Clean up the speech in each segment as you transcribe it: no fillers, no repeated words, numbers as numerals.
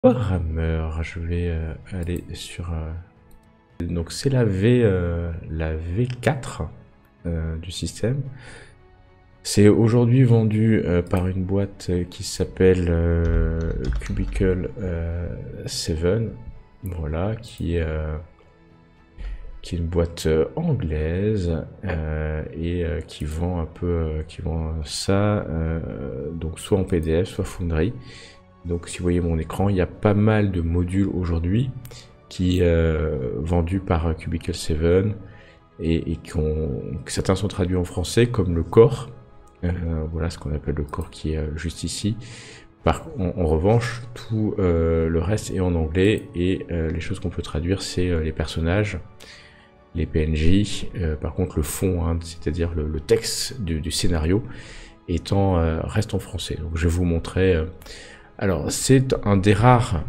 Warhammer, je vais aller sur... Donc c'est la V4 du système. C'est aujourd'hui vendu par une boîte qui s'appelle Cubicle 7, voilà, qui est une boîte anglaise et qui vend qui vend ça donc soit en PDF, soit Foundry. Donc si vous voyez mon écran, il y a pas mal de modules aujourd'hui qui vendus par Cubicle 7 et certains sont traduits en français comme le core. Voilà ce qu'on appelle le core qui est juste ici. En revanche, tout le reste est en anglais et les choses qu'on peut traduire, c'est les personnages, les PNJ. Par contre, le fond, hein, c'est-à-dire le texte du scénario, reste en français. Donc je vais vous montrer. Alors, c'est un des rares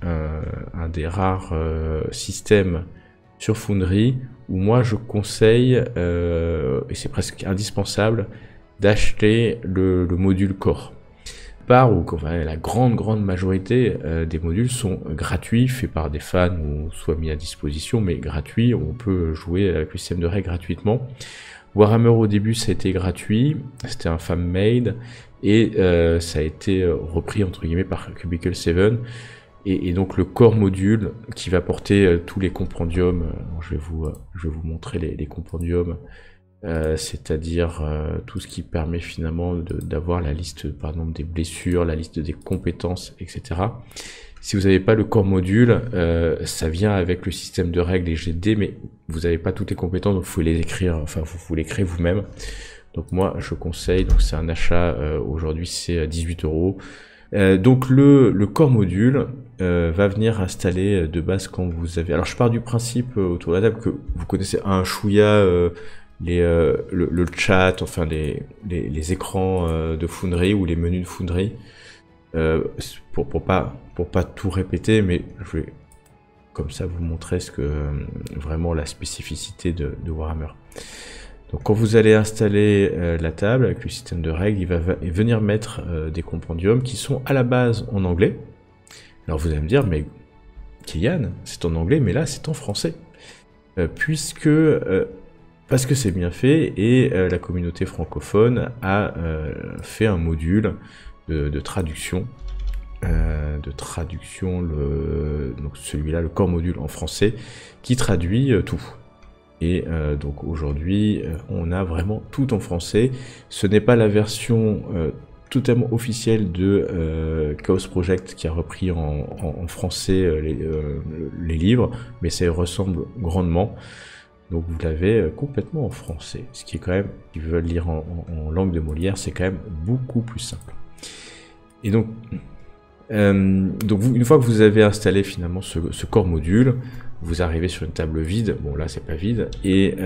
systèmes sur Foundry où moi je conseille, et c'est presque indispensable, d'acheter le module Core. La grande majorité des modules sont gratuits, faits par des fans ou soit mis à disposition, mais gratuits. On peut jouer avec le système de règles gratuitement. Warhammer au début ça a été gratuit, c'était un fan-made et ça a été repris entre guillemets par Cubicle 7 et donc le core module qui va porter tous les compendiums. Je vais vous montrer les compendiums, c'est-à-dire tout ce qui permet finalement d'avoir la liste par exemple des blessures, la liste des compétences, etc. Si vous n'avez pas le core module, ça vient avec le système de règles et GD, mais vous n'avez pas toutes les compétences, donc vous pouvez les écrire, enfin vous les créez vous-même. Donc moi je conseille, donc c'est un achat aujourd'hui, c'est 18 €. Donc le core module va venir installer de base quand vous avez... Alors je pars du principe autour de la table que vous connaissez un chouïa le chat, enfin les écrans de Foundry ou les menus de Foundry. Pour pas tout répéter, mais je vais comme ça vous montrer vraiment la spécificité de Warhammer. Donc quand vous allez installer la table avec le système de règles, il va venir mettre des compendiums qui sont à la base en anglais. Alors vous allez me dire, mais Kylian, c'est en anglais, mais là c'est en français. Parce que c'est bien fait et la communauté francophone a fait un module de traduction. Donc celui-là, le core module en français, qui traduit tout. Et donc aujourd'hui, on a vraiment tout en français. Ce n'est pas la version totalement officielle de Chaos Project qui a repris en français les livres, mais ça y ressemble grandement. Donc vous l'avez complètement en français, ce qui est quand même, si vous veulent lire en langue de Molière, c'est quand même beaucoup plus simple. Et donc une fois que vous avez installé finalement ce core module, vous arrivez sur une table vide. Bon là c'est pas vide, et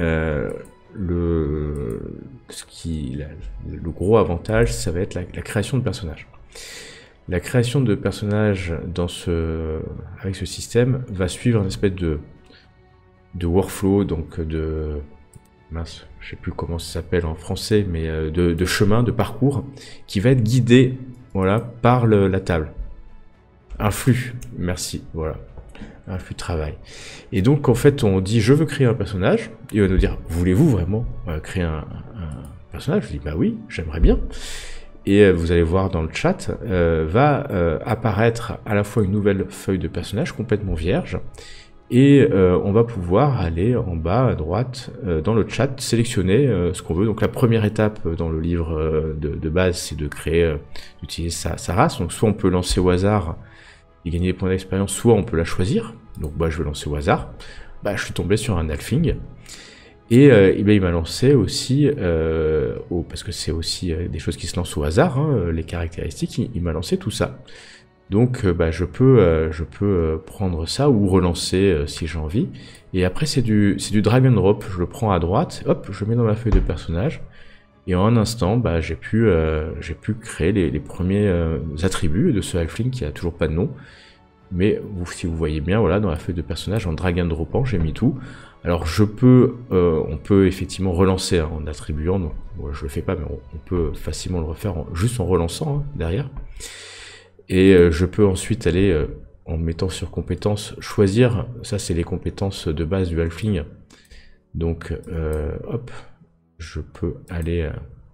le gros avantage, ça va être la création de personnages. La création de personnages avec ce système va suivre une espèce de workflow, donc mince, je sais plus comment ça s'appelle en français, mais de chemin, de parcours, qui va être guidé, voilà, par la table. Un flux, merci, voilà, un flux de travail. Et donc en fait on dit je veux créer un personnage, et il va nous dire voulez-vous vraiment créer un personnage? Je dis bah oui, j'aimerais bien. Et vous allez voir dans le chat, va apparaître à la fois une nouvelle feuille de personnage complètement vierge, et on va pouvoir aller en bas à droite dans le chat, sélectionner ce qu'on veut. Donc la première étape dans le livre de base, c'est de créer, d'utiliser sa race. Donc soit on peut lancer au hasard et gagner des points d'expérience, soit on peut la choisir. Donc bah, je vais lancer au hasard. Bah, je suis tombé sur un Halfling. Et ben, il m'a lancé aussi, parce que c'est aussi des choses qui se lancent au hasard, hein, les caractéristiques, il m'a lancé tout ça. Donc bah, je peux prendre ça ou relancer si j'ai envie. Et après c'est du drag and drop, je le prends à droite, hop, je le mets dans ma feuille de personnage. Et en un instant, bah, j'ai pu créer les premiers attributs de ce Halfling qui a toujours pas de nom. Mais si vous voyez bien, voilà, dans la feuille de personnage, en drag and dropant, j'ai mis tout. Alors on peut effectivement relancer hein, en attribuant, donc bon, je le fais pas, mais on peut facilement le refaire juste en relançant hein, derrière. Et je peux ensuite aller en mettant sur compétences, choisir, ça c'est les compétences de base du halfling. Donc hop, je peux aller,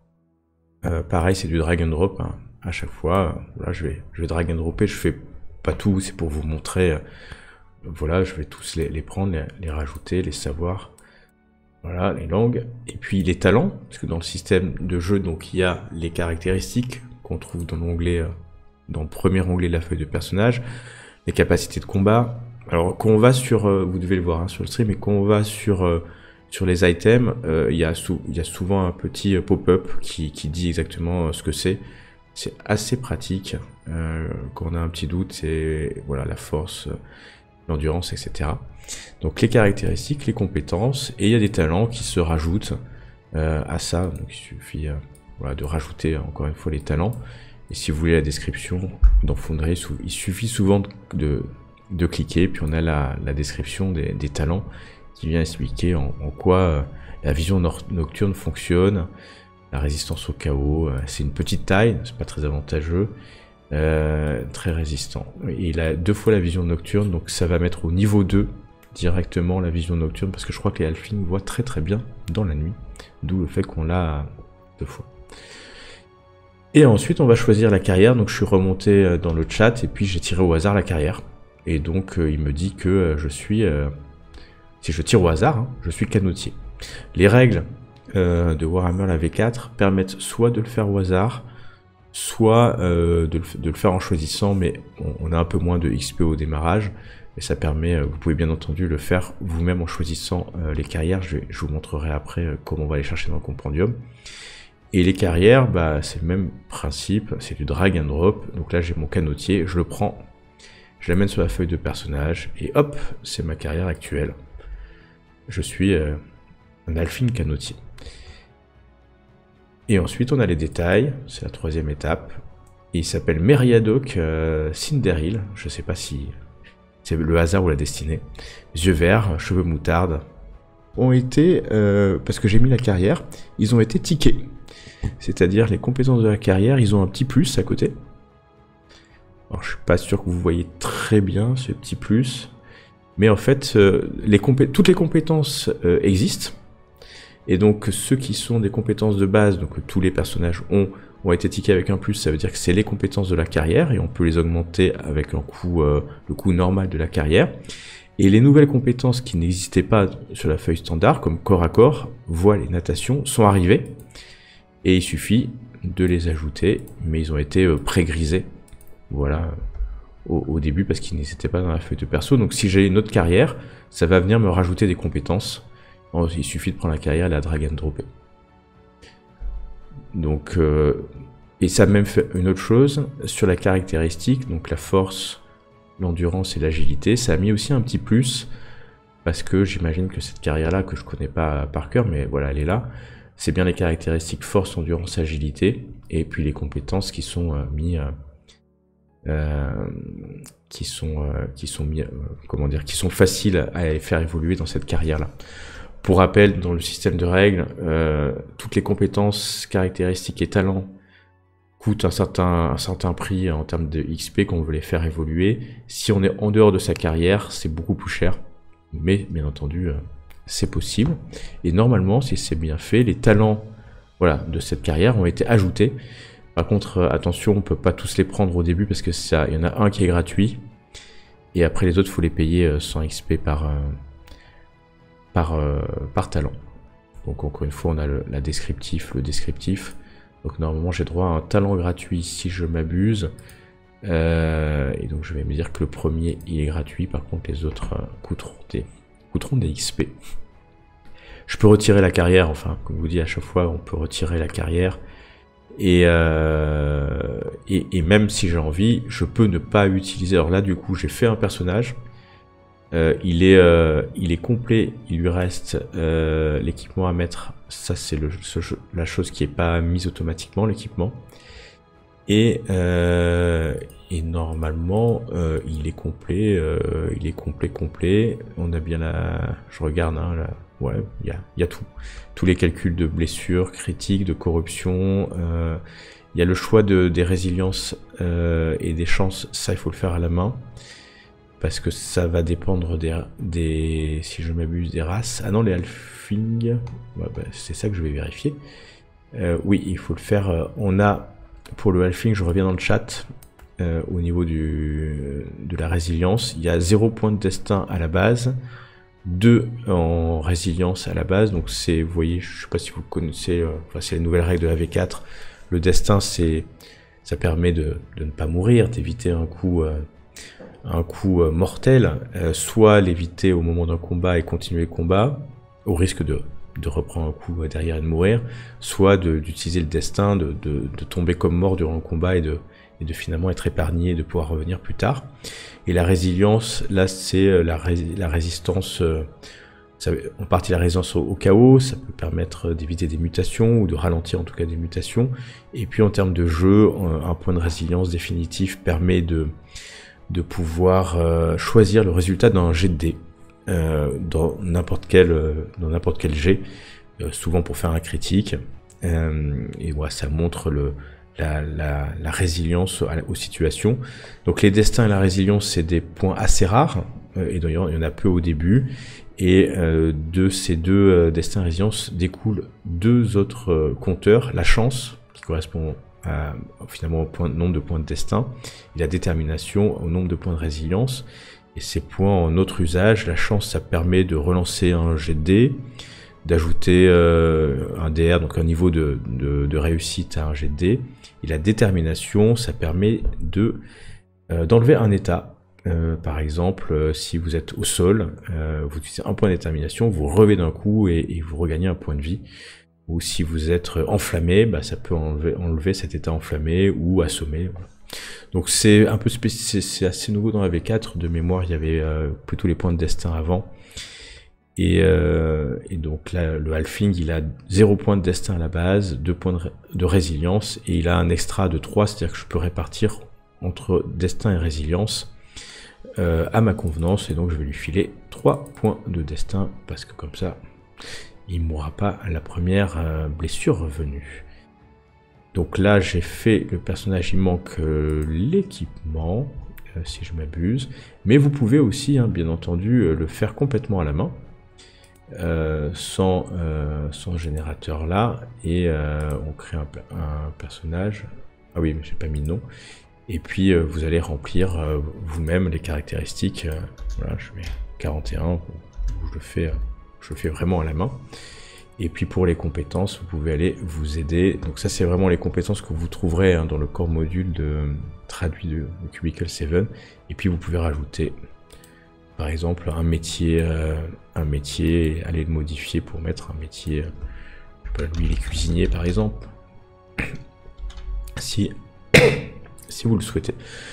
pareil c'est du drag and drop, hein, à chaque fois, voilà, je vais drag and dropper, je fais pas tout, c'est pour vous montrer, voilà, je vais tous les prendre, les rajouter, les savoirs, voilà, les langues, et puis les talents, parce que dans le système de jeu, donc il y a les caractéristiques qu'on trouve dans l'onglet, dans le premier onglet de la feuille de personnage, les capacités de combat. Alors quand on va sur, vous devez le voir hein, sur le stream, mais quand on va sur les items, il y a souvent un petit pop-up qui dit exactement ce que c'est. C'est assez pratique quand on a un petit doute, c'est voilà, la force, l'endurance, etc. Donc les caractéristiques, les compétences, et il y a des talents qui se rajoutent à ça. Donc il suffit voilà, de rajouter encore une fois les talents. Et si vous voulez la description dans Foundry, il suffit souvent de cliquer, puis on a la description des talents qui vient expliquer en quoi la vision nocturne fonctionne, la résistance au chaos, c'est une petite taille, c'est pas très avantageux, très résistant. Et il a 2 fois la vision nocturne, donc ça va mettre au niveau 2 directement la vision nocturne, parce que je crois que les halflings voient très très bien dans la nuit, d'où le fait qu'on l'a 2 fois. Et ensuite on va choisir la carrière, donc je suis remonté dans le chat et puis j'ai tiré au hasard la carrière. Et donc il me dit que je suis, si je tire au hasard, hein, je suis canotier. Les règles de Warhammer la V4 permettent soit de le faire au hasard, soit de le faire en choisissant, mais on a un peu moins de XP au démarrage. Et ça permet, vous pouvez bien entendu le faire vous-même en choisissant les carrières, je vous montrerai après comment on va les chercher dans le compendium. Et les carrières, bah, c'est le même principe, c'est du drag and drop. Donc là j'ai mon canotier, je le prends, je l'amène sur la feuille de personnage, et hop, c'est ma carrière actuelle. Je suis un halfling canotier. Et ensuite on a les détails, c'est la 3e étape. Et il s'appelle Meriadoc Cinderil, je sais pas si c'est le hasard ou la destinée. Yeux verts, cheveux moutarde, ont été, parce que j'ai mis la carrière, ils ont été tickés. C'est-à-dire les compétences de la carrière, ils ont un petit plus à côté. Alors je suis pas sûr que vous voyez très bien ce petit plus, mais en fait toutes les compétences existent, et donc ceux qui sont des compétences de base, donc tous les personnages ont été tickés avec un plus, ça veut dire que c'est les compétences de la carrière, et on peut les augmenter avec le coût normal de la carrière. Et les nouvelles compétences qui n'existaient pas sur la feuille standard, comme corps à corps, voile et natation, sont arrivées. Et il suffit de les ajouter, mais ils ont été pré-grisés, voilà, au début, parce qu'ils n'étaient pas dans la feuille de perso. Donc si j'ai une autre carrière, ça va venir me rajouter des compétences. Alors, il suffit de prendre la carrière et la drag and dropper. Donc, et ça a même fait une autre chose, sur la caractéristique, donc la force, l'endurance et l'agilité, ça a mis aussi un petit plus, parce que j'imagine que cette carrière-là, que je connais pas par cœur, mais voilà, elle est là, c'est bien les caractéristiques force, endurance, agilité, et puis les compétences qui sont qui sont faciles à faire évoluer dans cette carrière-là. Pour rappel, dans le système de règles, toutes les compétences, caractéristiques et talents coûtent un certain prix en termes de XP quand on veut les faire évoluer. Si on est en dehors de sa carrière, c'est beaucoup plus cher, mais bien entendu, c'est possible. Et normalement, si c'est bien fait, les talents, voilà, de cette carrière ont été ajoutés. Par contre, attention, on peut pas tous les prendre au début parce que il y en a un qui est gratuit, et après les autres, faut les payer 100 XP par talent. Donc encore une fois, on a le descriptif. Donc normalement, j'ai droit à un talent gratuit si je m'abuse. Et donc je vais me dire que le premier, il est gratuit. Par contre, les autres coûteront des XP. Je peux retirer la carrière, enfin, comme je vous dis à chaque fois, on peut retirer la carrière. Et même si j'ai envie, je peux ne pas utiliser. Alors là, du coup, j'ai fait un personnage. Il est complet, il lui reste l'équipement à mettre. Ça, c'est la chose qui n'est pas mise automatiquement, l'équipement. Et normalement, il est complet, complet. On a bien je regarde, hein, ouais, il y a tout. Tous les calculs de blessures, critiques, de corruption. Il y a le choix des résiliences et des chances, ça il faut le faire à la main. parce que ça va dépendre si je m'abuse, des races. Ah non, les halflings, ouais, bah, c'est ça que je vais vérifier. Oui, il faut le faire. On a, pour le halfling, je reviens dans le chat, au niveau de la résilience, il y a 0 point de destin à la base, 2 en résilience à la base, donc c'est, vous voyez, je sais pas si vous connaissez, enfin, c'est les nouvelles règles de la V4, le destin, ça permet de ne pas mourir, d'éviter un coup mortel, soit l'éviter au moment d'un combat et continuer le combat, au risque de reprendre un coup derrière et de mourir, soit d'utiliser le destin, de tomber comme mort durant le combat et de finalement être épargné et de pouvoir revenir plus tard. Et la résilience, là c'est la résistance, en partie la résistance au chaos, ça peut permettre d'éviter des mutations ou de ralentir en tout cas des mutations. Et puis en termes de jeu, un point de résilience définitif permet de pouvoir choisir le résultat d'un jet de dés dans n'importe quel jet, souvent pour faire un critique. Et voilà, ça montre la résilience aux situations. Donc les destins et la résilience, c'est des points assez rares, et d'ailleurs il y en a peu au début, et de ces deux destins et résilience découlent 2 autres compteurs, la chance, qui correspond finalement au nombre de points de destin, et la détermination au nombre de points de résilience. Et ces points en autre usage, la chance, ça permet de relancer un jet de dés, d'ajouter un DR, donc un niveau de réussite à un jet de dés. Et la détermination, ça permet d'enlever un état. Par exemple, si vous êtes au sol, vous utilisez un point de détermination, vous relevez d'un coup et vous regagnez un point de vie. Ou si vous êtes enflammé, bah, ça peut enlever cet état enflammé ou assommé. Voilà. Donc c'est un peu c'est assez nouveau dans la V4. De mémoire, il y avait plutôt les points de destin avant. Et donc là, le halfling, il a 0 point de destin à la base, 2 points de résilience, et il a un extra de 3, c'est-à-dire que je peux répartir entre destin et résilience à ma convenance, et donc je vais lui filer 3 points de destin, parce que comme ça, il ne mourra pas à la première blessure revenue. Donc là, j'ai fait le personnage, il manque l'équipement, si je m'abuse, mais vous pouvez aussi, hein, bien entendu, le faire complètement à la main. Sans générateur là, et on crée un personnage. Ah oui, mais j'ai pas mis de nom. Et puis vous allez remplir vous-même les caractéristiques. Voilà, je mets 41, où je le fais vraiment à la main. Et puis pour les compétences, vous pouvez aller vous aider. Donc ça, c'est vraiment les compétences que vous trouverez, hein, dans le core module traduit de Cubicle 7. Et puis vous pouvez rajouter, par exemple, un métier, aller le modifier pour mettre un métier, je sais pas, lui, il est cuisinier par exemple, si vous le souhaitez.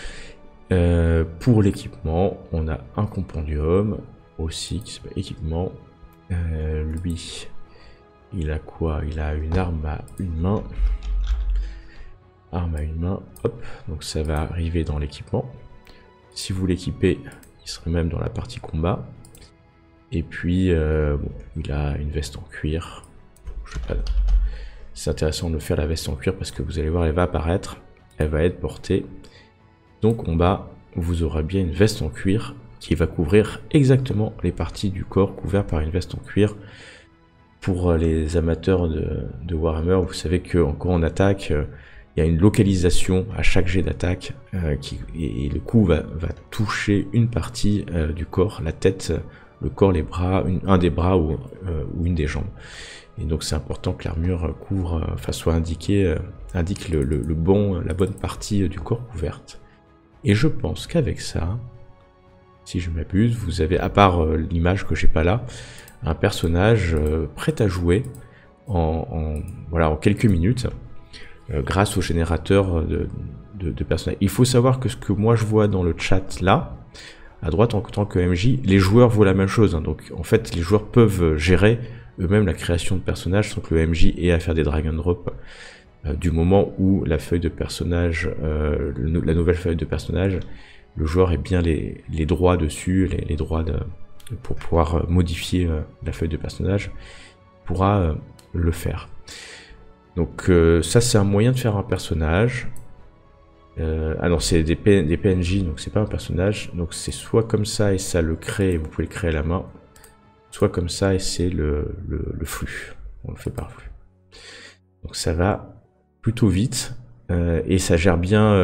Pour l'équipement, on a un compendium aussi qui s'appelle équipement. Lui, il a quoi? Il a une arme à une main. Arme à une main, hop, donc ça va arriver dans l'équipement. Si vous l'équipez, il serait même dans la partie combat. Et puis, bon, il a une veste en cuir. Je sais pas. C'est intéressant de faire la veste en cuir parce que vous allez voir, elle va apparaître. Elle va être portée. Donc, combat, vous aurez bien une veste en cuir qui va couvrir exactement les parties du corps couvertes par une veste en cuir. Pour les amateurs de Warhammer, vous savez qu'en quand on attaque, il y a une localisation à chaque jet d'attaque et le coup va toucher une partie du corps, la tête, le corps, les bras, un des bras ou une des jambes. Et donc c'est important que l'armure couvre, soit indique la bonne partie du corps couverte. Et je pense qu'avec ça, si je m'abuse, vous avez, à part l'image que j'ai pas là, un personnage prêt à jouer en quelques minutes. Grâce au générateur de personnages. Il faut savoir que ce que moi je vois dans le chat là, à droite en tant que MJ, les joueurs voient la même chose. Hein. Donc en fait, les joueurs peuvent gérer eux-mêmes la création de personnages sans que le MJ ait à faire des drag and drop. Du moment où la feuille de personnage, la nouvelle feuille de personnage, le joueur ait bien les droits dessus, les droits pour pouvoir modifier la feuille de personnage, pourra le faire. Donc ça, c'est un moyen de faire un personnage. Ah non, c'est des PNJ, donc c'est pas un personnage. Donc c'est soit comme ça et ça le crée, vous pouvez le créer à la main, soit comme ça et c'est le flux. On le fait par flux. Donc ça va plutôt vite et ça gère bien.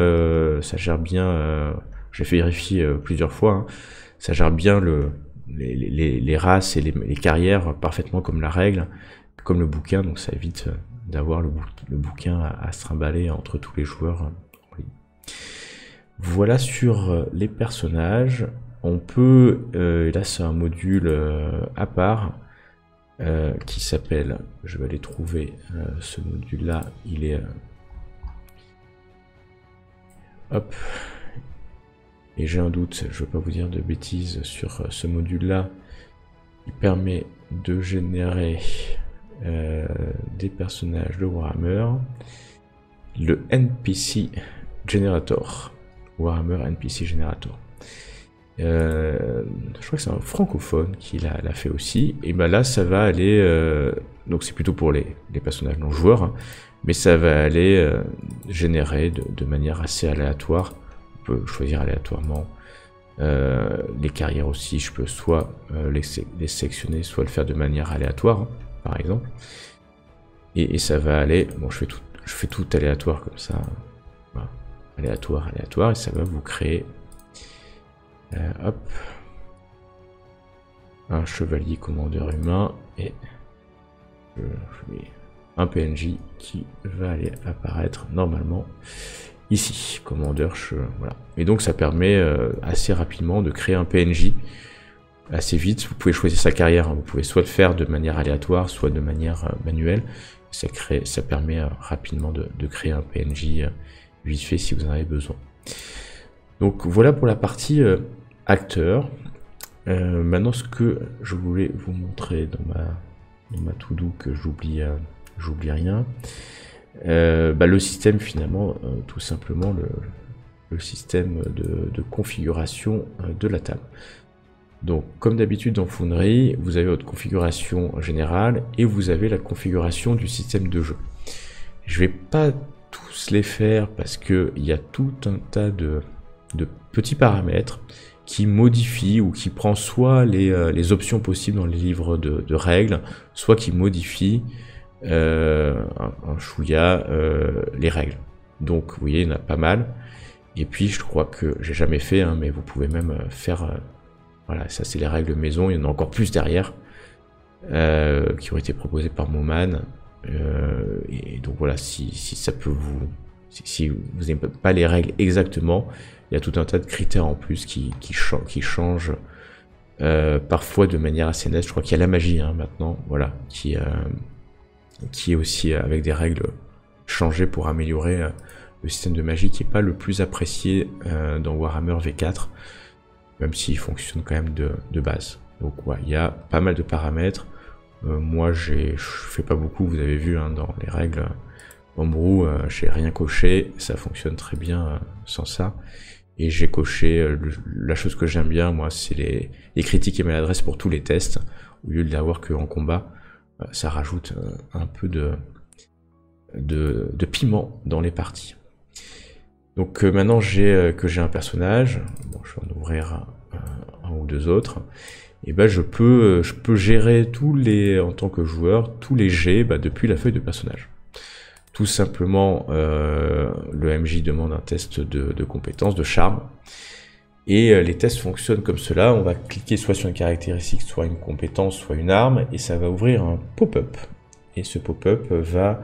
J'ai fait vérifier plusieurs fois. Hein, ça gère bien les races et les carrières parfaitement comme la règle, comme le bouquin. Donc ça évite d'avoir le bouquin à se trimballer entre tous les joueurs. Voilà sur les personnages. On peut, là c'est un module à part qui s'appelle, je vais aller trouver ce module là, il est hop, et j'ai un doute, je ne veux pas vous dire de bêtises sur ce module là, qui permet de générer des personnages de Warhammer, le NPC Generator. Warhammer NPC Generator. Je crois que c'est un francophone qui l'a fait aussi. Et ben là, ça va aller. Donc c'est plutôt pour les personnages non joueurs, hein, mais ça va aller générer de manière assez aléatoire. On peut choisir aléatoirement les carrières aussi. Je peux soit les sélectionner, soit le faire de manière aléatoire, hein, par exemple. Et ça va aller. Bon, je fais tout aléatoire comme ça. Voilà. Aléatoire, et ça va vous créer hop, un chevalier commandeur humain et un PNJ qui va aller apparaître normalement ici, commandeur, voilà. Et donc ça permet assez rapidement de créer un PNJ assez vite. Vous pouvez choisir sa carrière, hein. Vous pouvez soit le faire de manière aléatoire, soit de manière manuelle. Ça permet rapidement de créer un PNJ vite fait si vous en avez besoin. Donc voilà pour la partie acteur. Maintenant, ce que je voulais vous montrer dans ma to-do, que j'oublie rien, le système finalement, tout simplement le système de configuration de la table. Donc comme d'habitude dans Foundry, vous avez votre configuration générale et vous avez la configuration du système de jeu. Je vais pas tous les faire parce que il y a tout un tas de petits paramètres qui modifient ou qui prend soit les options possibles dans les livres de règles, soit qui modifient un chouïa les règles. Donc vous voyez, il y en a pas mal. Et puis je crois que j'ai jamais fait, hein, mais vous pouvez même faire voilà, ça c'est les règles maison, il y en a encore plus derrière qui ont été proposées par Moman. Et donc voilà, si ça peut si vous n'aimez pas les règles exactement, il y a tout un tas de critères en plus qui changent parfois de manière assez nette. Je crois qu'il y a la magie hein, maintenant, voilà, qui est aussi avec des règles changées pour améliorer le système de magie, qui n'est pas le plus apprécié dans Warhammer V4, même s'il fonctionne quand même de base. Donc voilà, il y a pas mal de paramètres. Moi je fais pas beaucoup, vous avez vu hein, dans les règles Homebrew, j'ai rien coché, ça fonctionne très bien sans ça. Et j'ai coché, la chose que j'aime bien moi, c'est les critiques et maladresses pour tous les tests, au lieu de l'avoir que en combat. Ça rajoute un peu de piment dans les parties. Donc maintenant que j'ai un personnage, bon, je vais en ouvrir un ou deux autres. Et ben je peux gérer en tant que joueur, tous les jets depuis la feuille de personnage. Tout simplement, le MJ demande un test de compétence, de charme. Et les tests fonctionnent comme cela. On va cliquer soit sur une caractéristique, soit une compétence, soit une arme, et ça va ouvrir un pop-up. Et ce pop-up va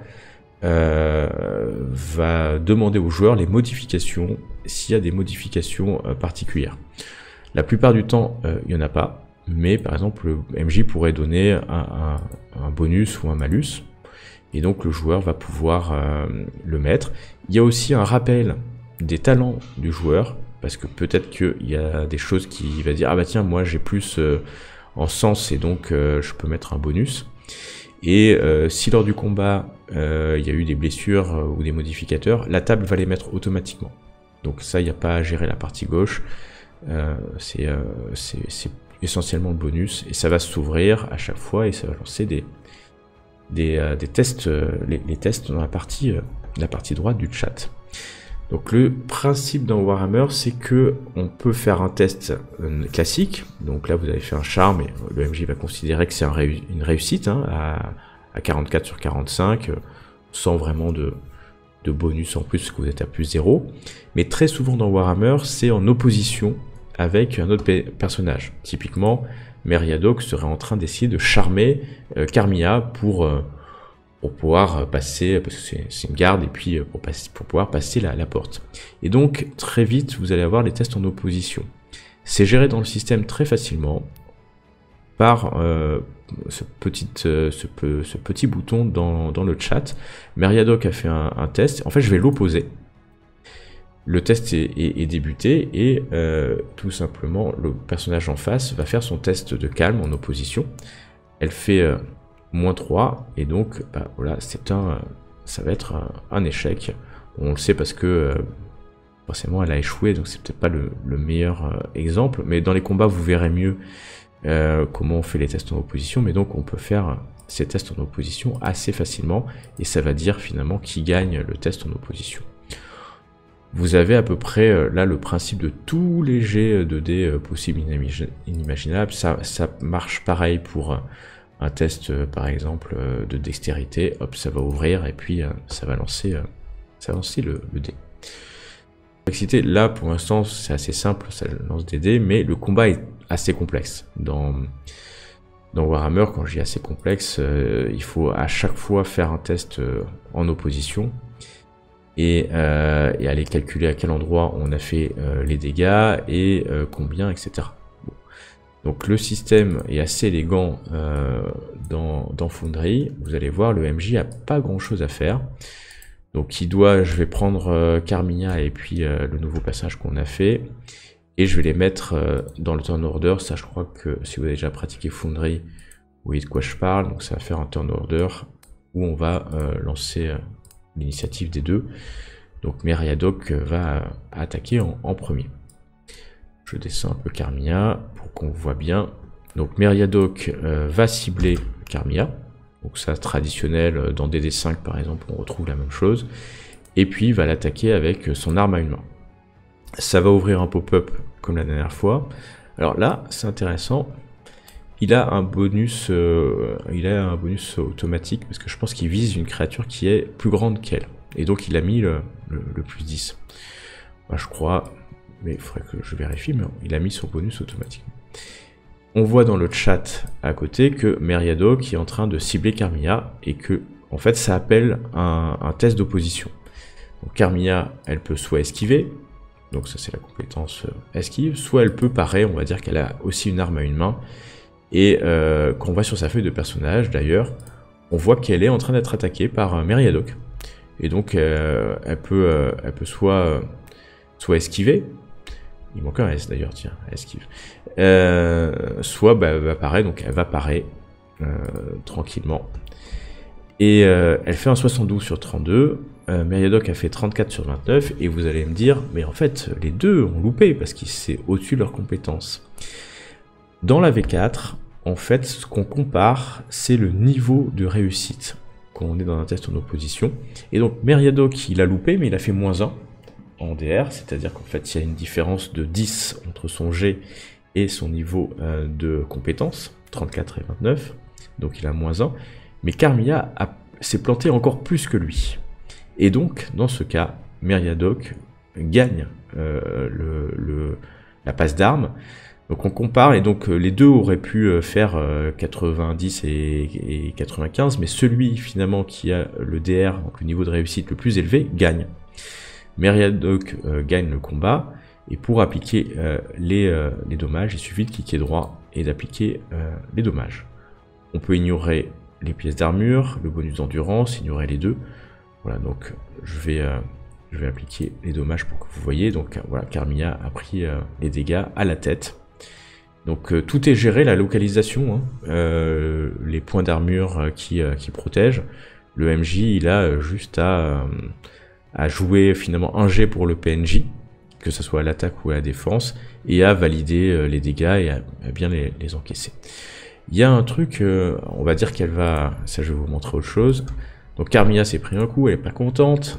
demander aux joueurs les modifications, s'il y a des modifications particulières. La plupart du temps, il n'y en a pas. Mais par exemple, le MJ pourrait donner un bonus ou un malus, et donc le joueur va pouvoir le mettre. Il y a aussi un rappel des talents du joueur, parce que peut-être qu'il y a des choses qui va dire « Ah bah tiens, moi j'ai plus en sens, et donc je peux mettre un bonus ». Et si lors du combat, il y a eu des blessures ou des modificateurs, la table va les mettre automatiquement. Donc ça, il n'y a pas à gérer la partie gauche, c'est essentiellement le bonus, et ça va s'ouvrir à chaque fois et ça va lancer des tests, les tests dans la partie droite du chat. Donc le principe dans Warhammer, c'est que on peut faire un test classique. Donc là, vous avez fait un charme et le MJ va considérer que c'est une réussite hein, à 44 sur 45, sans vraiment de bonus en plus, parce que vous êtes à plus 0. Mais très souvent dans Warhammer, c'est en opposition avec un autre personnage. Typiquement, Meriadoc serait en train d'essayer de charmer Carmilla pour pouvoir passer, parce que c'est une garde, et puis pour pouvoir passer la porte. Et donc, très vite, vous allez avoir les tests en opposition. C'est géré dans le système très facilement par ce petit bouton dans le chat. Meriadoc a fait un test. En fait, je vais l'opposer. Le test est débuté et tout simplement, le personnage en face va faire son test de calme en opposition. Elle fait -3 et donc bah, voilà, ça va être un échec. On le sait parce que forcément elle a échoué, donc c'est peut-être pas le meilleur exemple, mais dans les combats vous verrez mieux comment on fait les tests en opposition. Mais donc on peut faire ces tests en opposition assez facilement et ça va dire finalement qui gagne le test en opposition. Vous avez à peu près là le principe de tous les jets de dés possibles inimaginables. Ça marche pareil pour un test par exemple de dextérité. Hop, ça va ouvrir et puis ça va lancer le dé. Complexité, là pour l'instant c'est assez simple, ça lance des dés, mais le combat est assez complexe. Dans Warhammer, quand je dis assez complexe, il faut à chaque fois faire un test en opposition et aller calculer à quel endroit on a fait les dégâts et combien, etc. Bon. Donc le système est assez élégant dans Foundry. Vous allez voir, le MJ a pas grand chose à faire. Donc je vais prendre Carmilla et puis le nouveau passage qu'on a fait, et je vais les mettre dans le turn order. Ça, je crois que si vous avez déjà pratiqué Foundry, vous voyez de quoi je parle. Donc ça va faire un turn order où on va lancer l'initiative des deux. Donc Meriadoc va attaquer en premier. Je descends un peu Carmilla pour qu'on voit bien. Donc Meriadoc va cibler Carmilla. Donc ça, traditionnel, dans DD5 par exemple, on retrouve la même chose. Et puis il va l'attaquer avec son arme à une main. Ça va ouvrir un pop-up comme la dernière fois. Alors là, c'est intéressant. Il a un bonus automatique, parce que je pense qu'il vise une créature qui est plus grande qu'elle. Et donc il a mis le plus 10. Moi, je crois, mais il faudrait que je vérifie, mais il a mis son bonus automatiquement. On voit dans le chat à côté que Meriadoc est en train de cibler Carmilla et que, en fait, ça appelle un test d'opposition. Donc Carmilla, elle peut soit esquiver, donc ça c'est la compétence esquive, soit elle peut parer, on va dire qu'elle a aussi une arme à une main. Et quand on va sur sa feuille de personnage, d'ailleurs, on voit qu'elle est en train d'être attaquée par Meriadoc. Et donc elle peut soit esquiver. Il manque un S d'ailleurs, tiens, esquive. Soit elle va parer, donc elle va parer tranquillement. Et elle fait un 72 sur 32. Meriadoc a fait 34 sur 29. Et vous allez me dire, mais en fait, les deux ont loupé parce que c'est au-dessus de leurs compétences. Dans la V4, en fait, ce qu'on compare, c'est le niveau de réussite quand on est dans un test en opposition. Et donc Meriadoc, il a loupé, mais il a fait -1. En DR, c'est-à-dire qu'en fait il y a une différence de 10 entre son G et son niveau de compétence, 34 et 29, donc il a -1, mais Carmilla s'est planté encore plus que lui. Et donc, dans ce cas, Meriadoc gagne la passe d'armes. Donc on compare, et donc les deux auraient pu faire 90 et 95, mais celui finalement qui a le DR, donc le niveau de réussite le plus élevé, gagne. Meriadoc gagne le combat, et pour appliquer les dommages, il suffit de cliquer droit et d'appliquer les dommages. On peut ignorer les pièces d'armure, le bonus d'endurance, ignorer les deux. Voilà, donc je vais appliquer les dommages pour que vous voyez. Donc voilà, Carmilla a pris les dégâts à la tête. Donc tout est géré, la localisation, hein, les points d'armure qui protègent. Le MJ, il a juste à jouer finalement un jet pour le PNJ, que ce soit à l'attaque ou à la défense, et à valider les dégâts et à bien les encaisser. Il y a un truc, on va dire qu'elle va... Ça, je vais vous montrer autre chose. Donc Carmilla s'est pris un coup, elle est pas contente,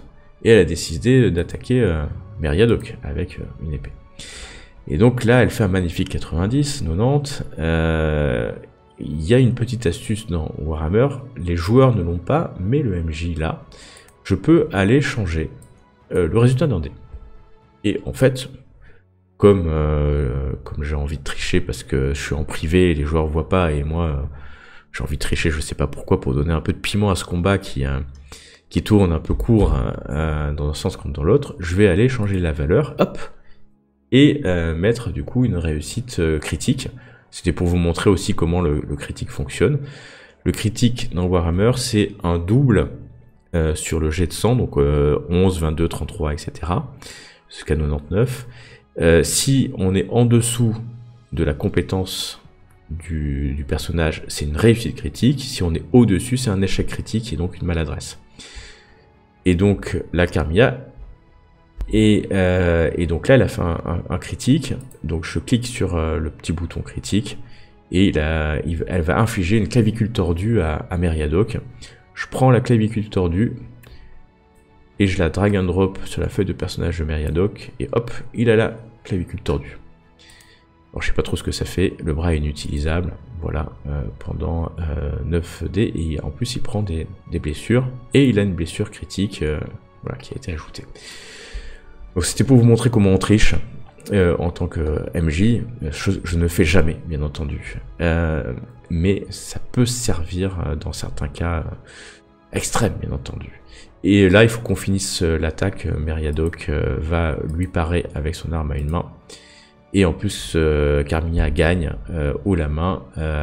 et elle a décidé d'attaquer Meriadoc avec une épée. Et donc là, elle fait un magnifique 90, 90. Il y a une petite astuce dans Warhammer, les joueurs ne l'ont pas, mais le MJ là, je peux aller changer le résultat d'un dé. Et en fait, comme j'ai envie de tricher parce que je suis en privé et les joueurs voient pas, et moi j'ai envie de tricher, je sais pas pourquoi, pour donner un peu de piment à ce combat qui tourne un peu court dans un sens comme dans l'autre, je vais aller changer la valeur, hop, et mettre du coup une réussite critique. C'était pour vous montrer aussi comment le critique fonctionne. Le critique dans Warhammer, c'est un double sur le jet de sang, donc 11, 22, 33, etc. Jusqu'à 99. Si on est en dessous de la compétence du personnage, c'est une réussite critique. Si on est au-dessus, c'est un échec critique et donc une maladresse. Et donc la Carmilla, et donc là elle a fait un critique, donc je clique sur le petit bouton critique, et elle va infliger une clavicule tordue à Meriadoc. Je prends la clavicule tordue, et je la drag and drop sur la feuille de personnage de Meriadoc, et hop, il a la clavicule tordue. Alors je sais pas trop ce que ça fait, le bras est inutilisable, voilà, pendant 9 dés, et en plus il prend des blessures, et il a une blessure critique voilà, qui a été ajoutée. Donc c'était pour vous montrer comment on triche en tant que MJ, je ne fais jamais, bien entendu, mais ça peut servir dans certains cas extrêmes, bien entendu. Et là, il faut qu'on finisse l'attaque. Meriadoc va lui parer avec son arme à une main. Et en plus, Carmilla gagne haut la main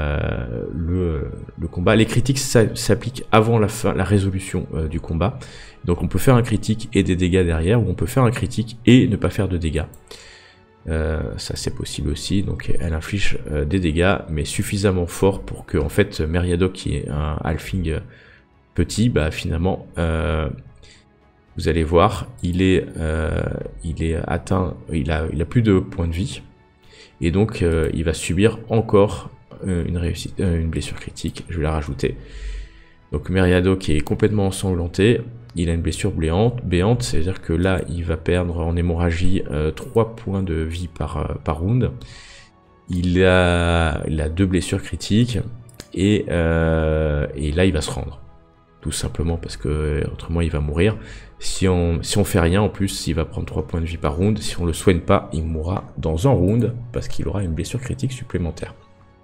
le combat. Les critiques s'appliquent avant la résolution du combat. Donc on peut faire un critique et des dégâts derrière, ou on peut faire un critique et ne pas faire de dégâts. Ça c'est possible aussi. Donc elle inflige des dégâts, mais suffisamment forts pour que en fait Meriadoc, qui est un halfling petit, bah finalement vous allez voir, il est atteint, il a plus de points de vie, et donc il va subir encore une blessure critique. Je vais la rajouter. Donc Meriadoc est complètement ensanglanté, il a une blessure béante, c'est-à-dire que là il va perdre en hémorragie 3 points de vie par round. Il a 2 blessures critiques, et là il va se rendre. Tout simplement parce que autrement il va mourir. Si on fait rien, en plus il va prendre 3 points de vie par round. Si on le soigne pas, il mourra dans un round parce qu'il aura une blessure critique supplémentaire.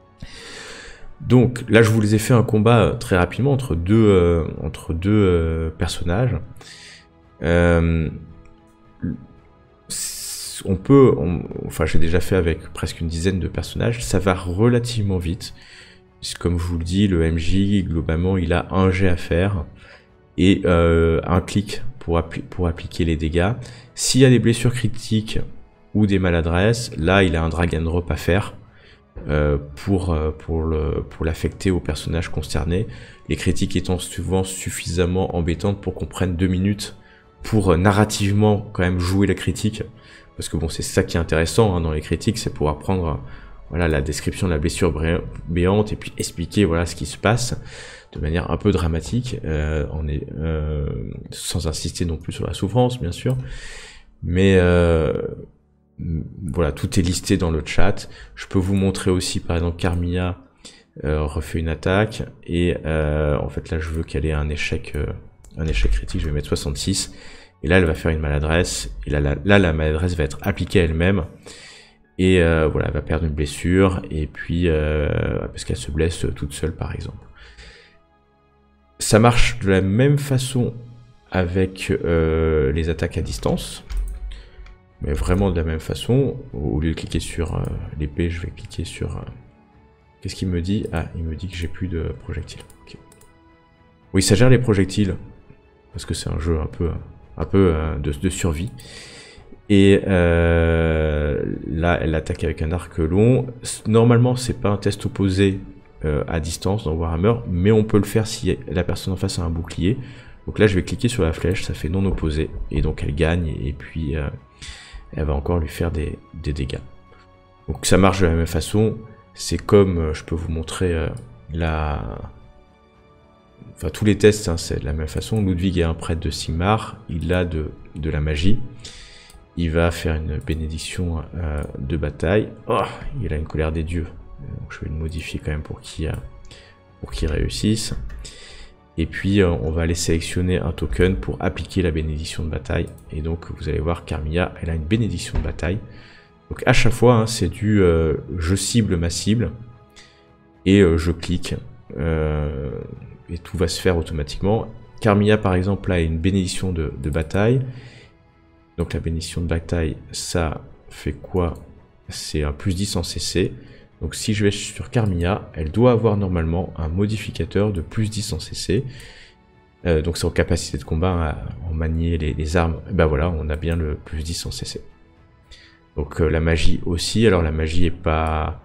Donc là je vous les ai fait un combat très rapidement entre deux personnages. Enfin j'ai déjà fait avec presque une dizaine de personnages, ça va relativement vite. Comme je vous le dis, le MJ, globalement, il a un jet à faire et un clic pour appliquer les dégâts. S'il y a des blessures critiques ou des maladresses, là, il a un drag and drop à faire pour l'affecter au personnage concerné. Les critiques étant souvent suffisamment embêtantes pour qu'on prenne 2 minutes pour narrativement quand même jouer la critique. Parce que bon, c'est ça qui est intéressant hein, dans les critiques, c'est pouvoir prendre... voilà la description de la blessure béante et puis expliquer voilà ce qui se passe de manière un peu dramatique, sans insister non plus sur la souffrance bien sûr, mais voilà, tout est listé dans le chat. Je peux vous montrer aussi par exemple Carmilla refait une attaque et en fait là je veux qu'elle ait un échec critique, je vais mettre 66 et là elle va faire une maladresse et là la maladresse va être appliquée à elle-même. Et voilà, elle va perdre une blessure, et puis parce qu'elle se blesse toute seule par exemple. Ça marche de la même façon avec les attaques à distance, mais vraiment de la même façon. Au lieu de cliquer sur l'épée, je vais cliquer sur... Qu'est-ce qu'il me dit? Ah, il me dit que j'ai plus de projectiles. Okay. Oui, ça gère les projectiles, parce que c'est un jeu un peu de survie. Et là, elle attaque avec un arc long. Normalement, c'est pas un test opposé à distance dans Warhammer, mais on peut le faire si la personne en face a un bouclier. Donc là, je vais cliquer sur la flèche, ça fait non opposé, et donc elle gagne, et puis elle va encore lui faire des dégâts. Donc ça marche de la même façon. C'est comme, je peux vous montrer enfin tous les tests, hein, c'est de la même façon. Ludwig est un prêtre de Sigmar, il a de la magie. Il va faire une bénédiction de bataille. Oh, il a une colère des dieux. Donc je vais le modifier quand même pour qu'il réussisse. Et puis on va aller sélectionner un token pour appliquer la bénédiction de bataille. Et donc vous allez voir qu'Armia, elle a une bénédiction de bataille. Donc à chaque fois, hein, c'est du je cible ma cible et je clique. Et tout va se faire automatiquement. Carmilla par exemple a une bénédiction de bataille. Donc la bénédiction de bataille, ça fait quoi? C'est un plus 10 en CC. Donc si je vais sur Carmilla, elle doit avoir normalement un modificateur de plus 10 en CC. Donc c'est en capacité de combat, en manier les armes. Et ben voilà, on a bien le plus 10 en CC. Donc la magie aussi. Alors la magie est pas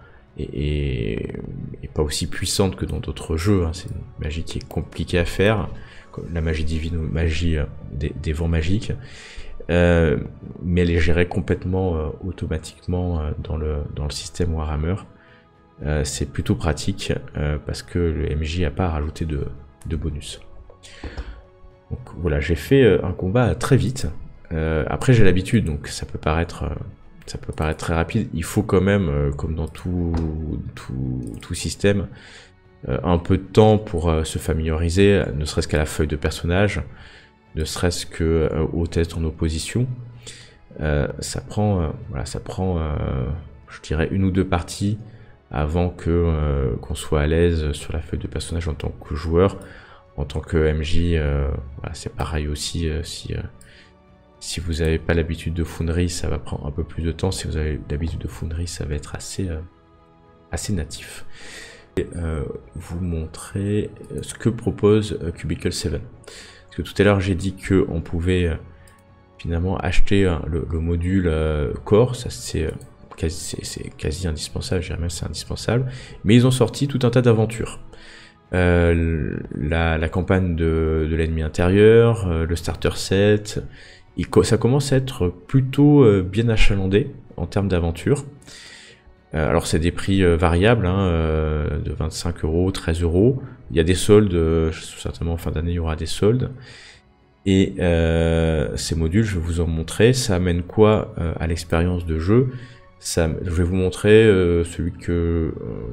aussi puissante que dans d'autres jeux. Hein. C'est une magie qui est compliquée à faire. La magie divine ou magie des vents magiques. Mais elle est gérée complètement automatiquement dans le système Warhammer. C'est plutôt pratique parce que le MJ n'a pas à rajouter de bonus. Donc voilà, j'ai fait un combat très vite. Après j'ai l'habitude, donc ça peut paraître très rapide. Il faut quand même, comme dans tout système, un peu de temps pour se familiariser, ne serait-ce qu'à la feuille de personnage, ne serait-ce qu'au test en opposition. Ça prend, je dirais, 1 ou 2 parties avant qu'on soit à l'aise sur la feuille de personnage en tant que joueur. En tant que MJ, voilà, c'est pareil aussi. Si vous n'avez pas l'habitude de Foundry, ça va prendre un peu plus de temps. Si vous avez l'habitude de Foundry, ça va être assez natif. Et, vous montrer ce que propose Cubicle 7. Parce que tout à l'heure, j'ai dit qu'on pouvait finalement acheter le module Core. Ça, c'est quasi indispensable, je dirais même c'est indispensable. Mais ils ont sorti tout un tas d'aventures. La campagne de l'ennemi intérieur, le starter set, ça commence à être plutôt bien achalandé en termes d'aventure. Alors c'est des prix variables, hein, de 25 €, 13 €. Il y a des soldes, certainement en fin d'année il y aura des soldes. Et ces modules, je vais vous en montrer. Ça amène quoi à l'expérience de jeu? Je vais vous montrer celui que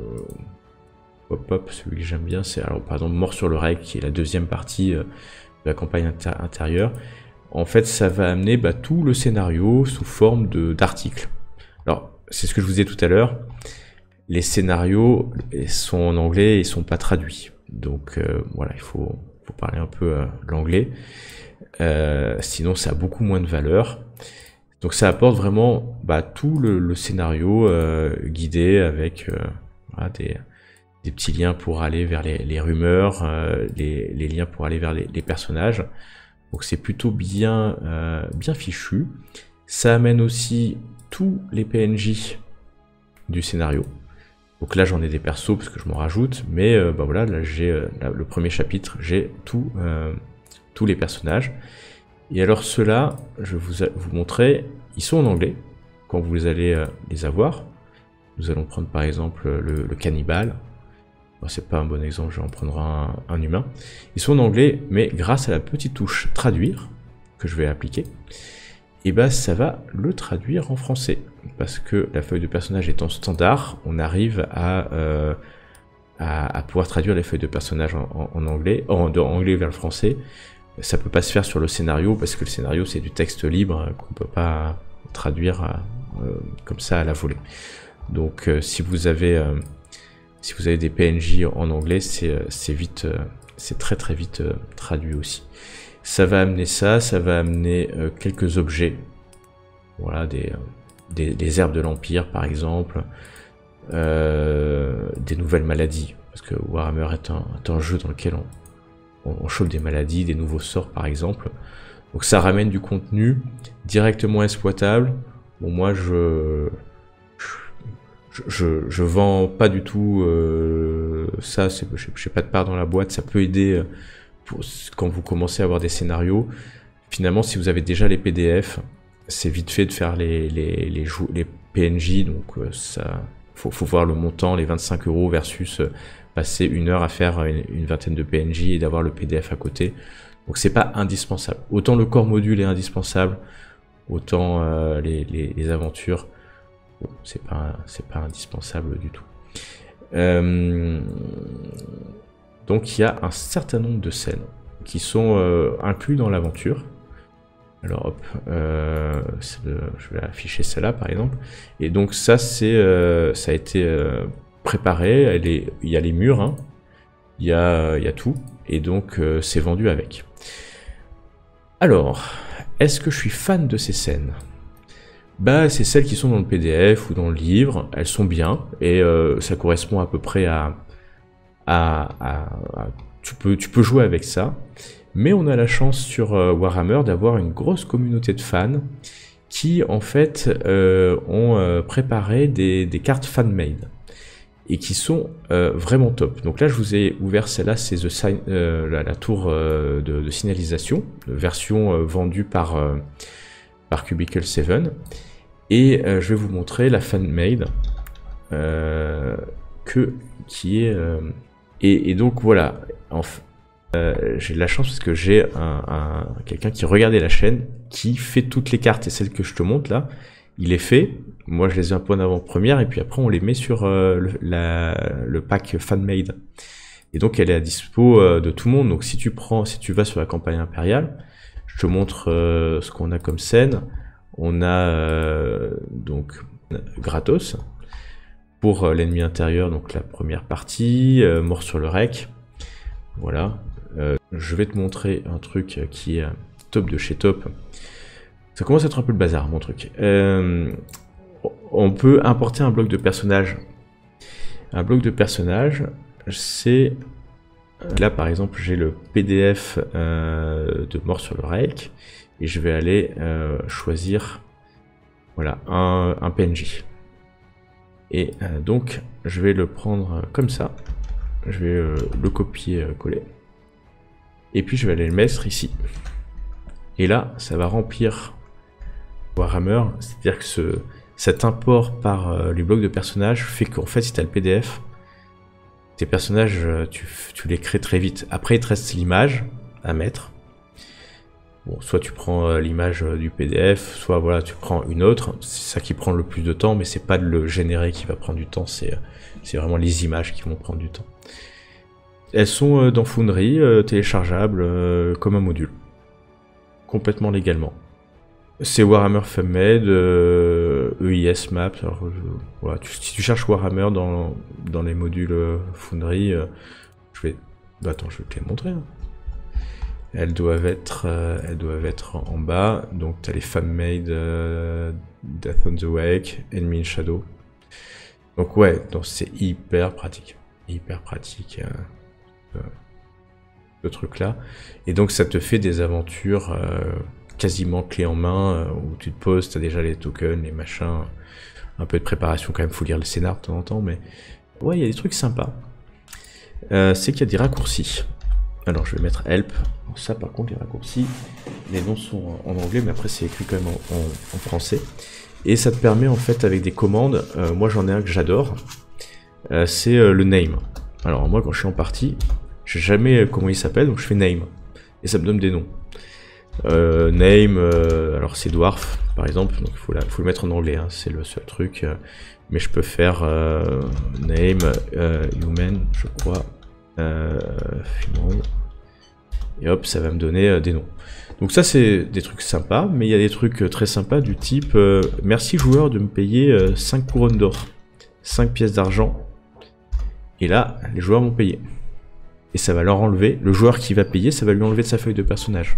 celui que j'aime bien, c'est alors par exemple Mort sur le Rail, qui est la deuxième partie de la campagne intérieure. En fait, ça va amener tout le scénario sous forme d'articles. Alors, c'est ce que je vous disais tout à l'heure. Les scénarios sont en anglais et ils sont pas traduits. Donc voilà, il faut parler un peu l'anglais. Sinon, ça a beaucoup moins de valeur. Donc ça apporte vraiment tout le scénario guidé avec voilà, des petits liens pour aller vers les rumeurs, les liens pour aller vers les personnages. Donc c'est plutôt bien fichu. Ça amène aussi tous les PNJ du scénario. Donc là j'en ai des persos parce que je m'en rajoute, mais voilà, là j'ai le premier chapitre, j'ai tous les personnages. Et alors ceux-là, je vais vous montrer, ils sont en anglais quand vous allez les avoir. Nous allons prendre par exemple le cannibale. Bon, c'est pas un bon exemple, je vais en prendre un humain. Ils sont en anglais, mais grâce à la petite touche traduire que je vais appliquer, et ça va le traduire en français. Parce que la feuille de personnage étant standard, on arrive à pouvoir traduire les feuilles de personnage en anglais, de anglais vers le français. Ça peut pas se faire sur le scénario parce que le scénario c'est du texte libre qu'on peut pas traduire comme ça à la volée. Donc si vous avez des PNJ en anglais, c'est très vite traduit aussi. Ça va amener ça va amener quelques objets. Voilà, des herbes de l'Empire par exemple, des nouvelles maladies, parce que Warhammer est un jeu dans lequel on chope des maladies, des nouveaux sorts par exemple. Donc ça ramène du contenu directement exploitable. Bon, moi je vends pas du tout ça, j'ai pas de part dans la boîte. Ça peut aider quand vous commencez à avoir des scénarios. Finalement, si vous avez déjà les PDF, c'est vite fait de faire les PNJ, donc ça faut voir le montant, les 25 € versus passer 1 heure à faire une vingtaine de PNJ et d'avoir le PDF à côté. Donc c'est pas indispensable. Autant le core module est indispensable, autant les aventures, bon, c'est pas indispensable du tout. Donc il y a un certain nombre de scènes qui sont inclus dans l'aventure. Alors hop, je vais afficher celle-là par exemple. Et donc ça ça a été préparé. Il y a les murs, hein. Il y a tout. Et donc c'est vendu avec. Alors, est-ce que je suis fan de ces scènes? Bah, c'est celles qui sont dans le PDF ou dans le livre. Elles sont bien et ça correspond à peu près tu peux jouer avec ça. Mais on a la chance sur Warhammer d'avoir une grosse communauté de fans qui en fait ont préparé des cartes fan-made et qui sont vraiment top. Donc là je vous ai ouvert celle-là, c'est la tour de signalisation, version vendue par Cubicle 7. Et je vais vous montrer la fan-made qui est... Et donc voilà, j'ai de la chance parce que j'ai quelqu'un qui regardait la chaîne, qui fait toutes les cartes, et celles que je te montre là, il les fait, moi je les ai un peu en avant-première, et puis après on les met sur le pack fan-made. Et donc elle est à dispo de tout le monde, donc si tu vas sur la campagne impériale, je te montre ce qu'on a comme scène. On a donc gratos pour l'ennemi intérieur, donc la première partie, mort sur le rec, voilà. Je vais te montrer un truc qui est top de chez top. Ça commence à être un peu le bazar, mon truc. On peut importer un bloc de personnage. Un bloc de personnage, c'est... Là, par exemple, j'ai le PDF de Mort sur le Rake. Et je vais aller choisir voilà, un PNJ. Et donc, je vais le prendre comme ça. Je vais le copier-coller. Et puis, je vais aller le mettre ici. Et là, ça va remplir Warhammer. C'est-à-dire que cet import par les blocs de personnages fait qu'en fait, si tu as le PDF, tes personnages, tu les crées très vite. Après, il te reste l'image à mettre. Bon, soit tu prends l'image du PDF, soit voilà, tu prends une autre. C'est ça qui prend le plus de temps, mais c'est pas de le générer qui va prendre du temps, c'est vraiment les images qui vont prendre du temps. Elles sont dans Foundry, téléchargeables comme un module, complètement légalement. C'est Warhammer FunMade, EIS Maps. Alors, voilà, si tu cherches Warhammer dans les modules Foundry, attends, je vais te les montrer. Hein. Elles doivent être en bas. Donc tu as les FunMade, Death on the Wake, Enemy in Shadow. Donc ouais, c'est hyper pratique. Hyper pratique ce truc là. Et donc ça te fait des aventures quasiment clé en main où tu te poses, tu as déjà les tokens, les machins. Un peu de préparation quand même, faut lire le scénar de temps en temps. Mais ouais, il y a des trucs sympas. C'est qu'il y a des raccourcis. Alors je vais mettre help. Ça par contre les raccourcis, les noms sont en anglais mais après c'est écrit quand même en français. Et ça te permet en fait avec des commandes, moi j'en ai un que j'adore, c'est le name. Alors moi quand je suis en partie, je sais jamais comment il s'appelle, donc je fais name. Et ça me donne des noms. Name, alors c'est dwarf par exemple, donc il faut le mettre en anglais, hein, c'est le seul truc. Mais je peux faire name, human, je crois. Et hop, ça va me donner des noms. Donc ça c'est des trucs sympas, mais il y a des trucs très sympas du type merci joueur de me payer 5 couronnes d'or, 5 pièces d'argent. Et là, les joueurs m'ont payé. Et ça va leur enlever, le joueur qui va payer, ça va lui enlever de sa feuille de personnage.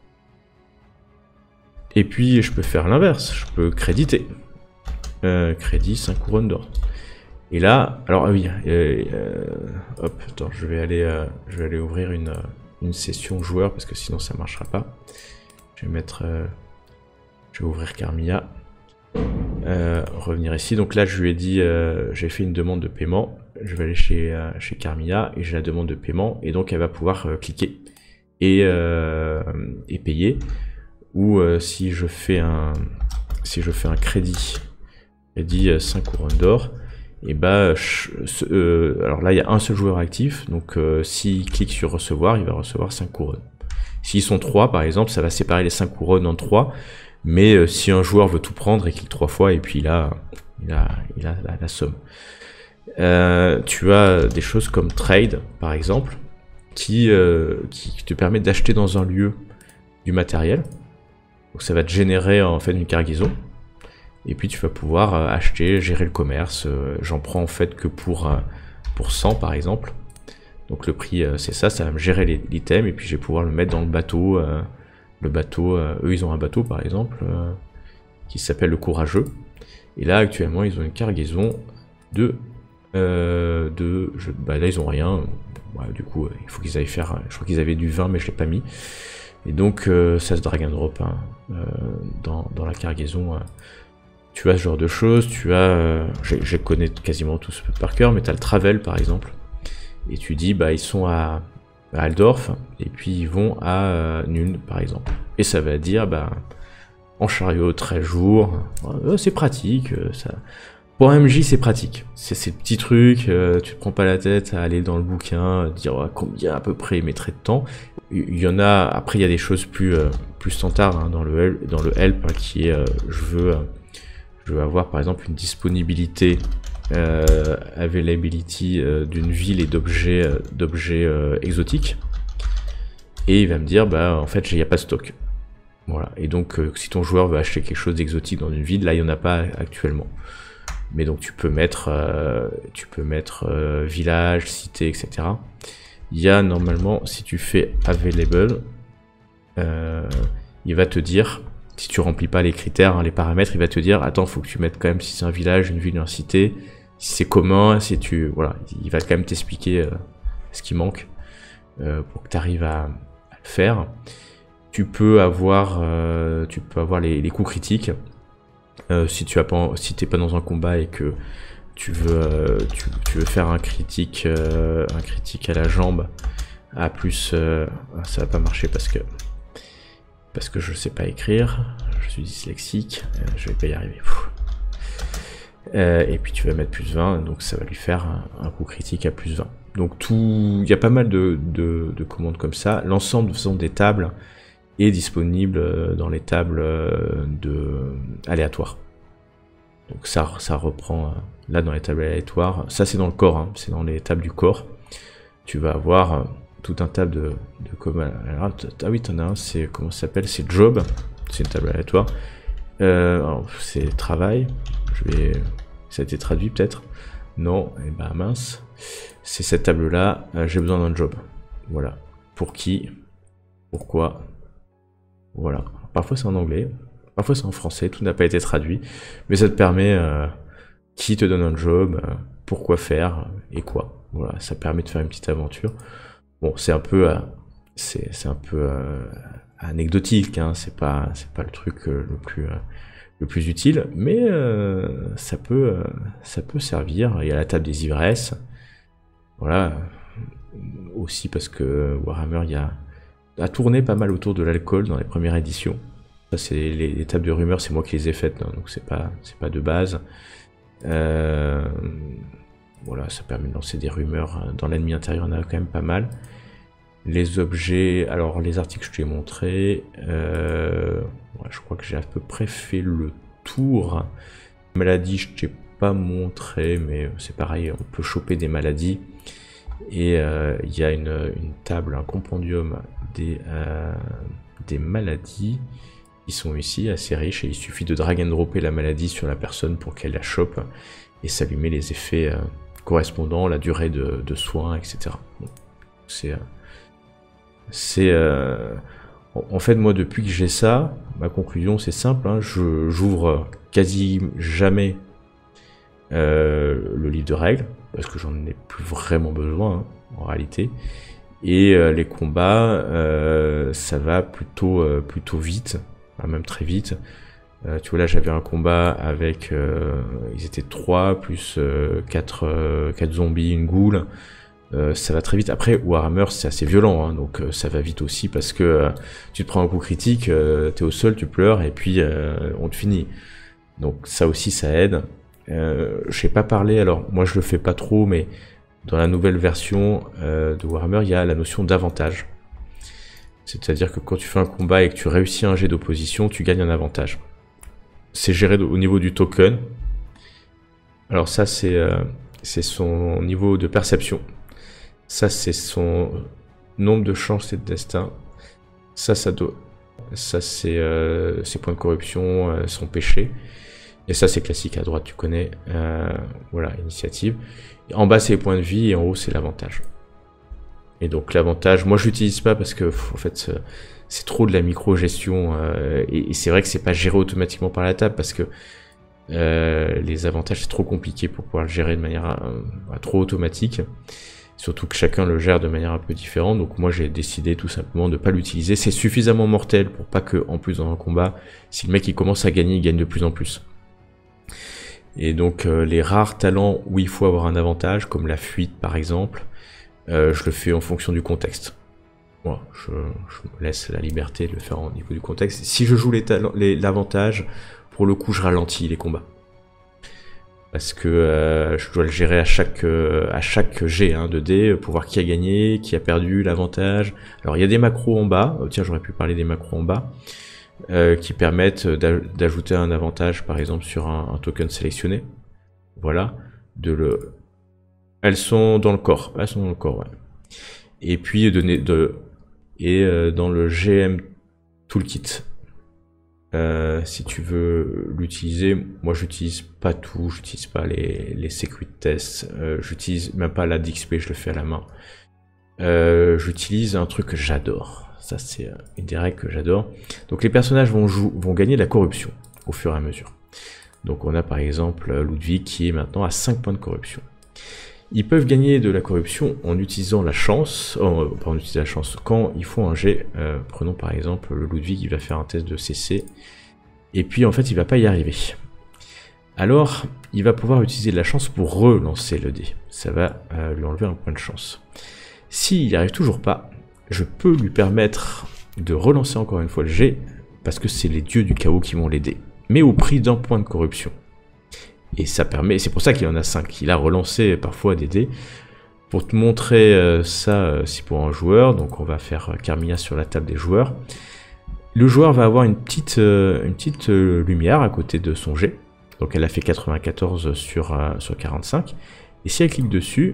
Et puis je peux faire l'inverse, je peux créditer. Crédit 5 couronnes d'or. Et là, alors ah oui, hop, attends, je vais aller ouvrir une session joueur parce que sinon ça marchera pas. Je vais mettre, je vais ouvrir Carmilla, revenir ici. Donc là, je lui ai dit, j'ai fait une demande de paiement. Je vais aller chez Carmilla et j'ai la demande de paiement et donc elle va pouvoir cliquer et payer. Ou si je fais un crédit 5 couronnes d'or. et bah, alors là il y a un seul joueur actif, donc s'il clique sur recevoir, il va recevoir 5 couronnes. S'ils sont 3 par exemple, ça va séparer les 5 couronnes en 3, mais si un joueur veut tout prendre, il clique 3 fois et puis là, il a la somme. Tu as des choses comme trade par exemple, qui te permet d'acheter dans un lieu du matériel. Donc ça va te générer en fait une cargaison. Et puis tu vas pouvoir acheter, gérer le commerce. J'en prends en fait que pour 100 par exemple. Donc le prix c'est ça va me gérer l'item et puis je vais pouvoir le mettre dans le bateau. Eux ils ont un bateau par exemple qui s'appelle le Courageux. Et là actuellement ils ont une cargaison là ils ont rien. Ouais, du coup il faut qu'ils aillent faire, je crois qu'ils avaient du vin mais je l'ai pas mis. Et donc ça se drag and drop hein, dans la cargaison. Tu as ce genre de choses, tu as, je connais quasiment tous par cœur, mais tu as le travel par exemple. Et tu dis, bah ils sont à Aldorf, et puis ils vont à Nuln par exemple. Et ça va dire, bah en chariot 13 jours, c'est pratique, ça. Pour un MJ c'est pratique, c'est ces petits trucs, tu te prends pas la tête à aller dans le bouquin, dire combien à peu près il mettrait de temps. Il y en a, après il y a des choses plus standards hein, dans le help hein, qui est, je veux avoir par exemple une disponibilité, availability d'une ville et d'objets exotiques. Et il va me dire, bah en fait il n'y a pas de stock. Voilà. Et donc si ton joueur veut acheter quelque chose d'exotique dans une ville, là il n'y en a pas actuellement. Mais donc tu peux mettre village, cité, etc. Il y a normalement, si tu fais available, il va te dire, si tu remplis pas les critères, hein, les paramètres, il va te dire, attends, faut que tu mettes quand même si c'est un village, une ville, une cité, si c'est commun, si tu, voilà, il va quand même t'expliquer ce qui manque pour que tu arrives à le faire. Tu peux avoir les coups critiques. Si t'es pas dans un combat et que tu veux faire un critique à la jambe à plus, ça va pas marcher parce que je sais pas écrire, je suis dyslexique, je vais pas y arriver. Et puis tu vas mettre plus 20, donc ça va lui faire un coup critique à plus 20. Donc il y a pas mal de commandes comme ça. L'ensemble de façon des tables est disponible dans les tables aléatoires. Donc ça reprend là dans les tables aléatoires. Ça c'est dans le corps, hein, c'est dans les tables du corps. Tu vas avoir tout un tas de commandes. Ah oui, t'en as un, c'est comment ça s'appelle? C'est job, c'est une table aléatoire. C'est travail. Ça a été traduit peut-être. Non, et bah mince. C'est cette table-là. J'ai besoin d'un job. Voilà. Pour qui? Pourquoi? Voilà. Parfois c'est en anglais, parfois c'est en français, tout n'a pas été traduit, mais ça te permet qui te donne un job, pourquoi faire et quoi. Voilà, ça permet de faire une petite aventure. Bon, c'est un peu anecdotique, hein, c'est pas le truc le plus utile, mais ça peut servir. Il y a la table des ivresses, voilà, aussi parce que Warhammer a tourné pas mal autour de l'alcool dans les premières éditions. Ça, c'est les tables de rumeurs, c'est moi qui les ai faites, hein, donc c'est pas de base. Voilà, ça permet de lancer des rumeurs. Dans l'ennemi intérieur, on a quand même pas mal. Les objets, alors les articles je t'ai montré. Ouais, je crois que j'ai à peu près fait le tour. Maladies, je t'ai pas montré, mais c'est pareil, on peut choper des maladies. Et il y a une table, un compendium des maladies qui sont ici assez riches, et il suffit de drag and dropper la maladie sur la personne pour qu'elle la chope et s'allumer les effets correspondants, la durée de soins, etc. Bon, en fait, moi depuis que j'ai ça, ma conclusion c'est simple, hein, j'ouvre quasi jamais le livre de règles, parce que j'en ai plus vraiment besoin, hein, en réalité. Et les combats, ça va plutôt vite, même très vite. Tu vois, là j'avais un combat avec, ils étaient 3 plus 4 zombies, une ghoul. Ça va très vite. Après, Warhammer c'est assez violent, hein, donc ça va vite aussi parce que tu te prends un coup critique, t'es au sol, tu pleures et puis on te finit. Donc ça aussi ça aide. je sais pas parler, alors moi je le fais pas trop, mais dans la nouvelle version de Warhammer, il y a la notion d'avantage. C'est-à-dire que quand tu fais un combat et que tu réussis un jet d'opposition, tu gagnes un avantage. C'est géré au niveau du token. Alors ça, c'est son niveau de perception. Ça, c'est son nombre de chances et de destin. Ça c'est ses points de corruption, son péché. Et ça, c'est classique à droite, tu connais. Voilà, initiative. En bas, c'est les points de vie et en haut, c'est l'avantage. Et donc l'avantage, moi je l'utilise pas parce que en fait c'est trop de la micro-gestion et c'est vrai que c'est pas géré automatiquement par la table parce que les avantages c'est trop compliqué pour pouvoir le gérer de manière trop automatique. Surtout que chacun le gère de manière un peu différente, donc moi j'ai décidé tout simplement de pas l'utiliser. C'est suffisamment mortel pour pas que, en plus dans un combat, si le mec il commence à gagner, il gagne de plus en plus. Et donc les rares talents où il faut avoir un avantage, comme la fuite par exemple, je le fais en fonction du contexte. Moi, je me laisse la liberté de le faire au niveau du contexte. Si je joue l'avantage, pour le coup je ralentis les combats. Parce que je dois le gérer à chaque jet de dés pour voir qui a gagné, qui a perdu, l'avantage. Alors il y a des macros en bas, tiens j'aurais pu parler des macros en bas, qui permettent d'ajouter un avantage par exemple sur un token sélectionné. Voilà, elles sont dans le corps, ouais. Et puis dans le GM Toolkit. Si tu veux l'utiliser, moi j'utilise pas tout, j'utilise pas les circuit tests, j'utilise même pas la DXP, je le fais à la main. J'utilise un truc que j'adore, ça c'est une des règles que j'adore. Donc les personnages vont gagner de la corruption au fur et à mesure. Donc on a par exemple Ludwig qui est maintenant à 5 points de corruption. Ils peuvent gagner de la corruption en utilisant la chance, pas en utilisant la chance, quand ils font un jet. Prenons par exemple le Ludwig, il va faire un test de CC, et puis en fait il va pas y arriver. Alors il va pouvoir utiliser de la chance pour relancer le dé, ça va lui enlever un point de chance. S'il n'y arrive toujours pas, je peux lui permettre de relancer encore une fois le jet, parce que c'est les dieux du chaos qui vont l'aider, mais au prix d'un point de corruption. Et ça permet, c'est pour ça qu'il en a 5. Il a relancé parfois des dés. Pour te montrer ça, c'est pour un joueur. Donc on va faire Carmilla sur la table des joueurs. Le joueur va avoir une petite lumière à côté de son jet. Donc elle a fait 94 sur 45. Et si elle clique dessus...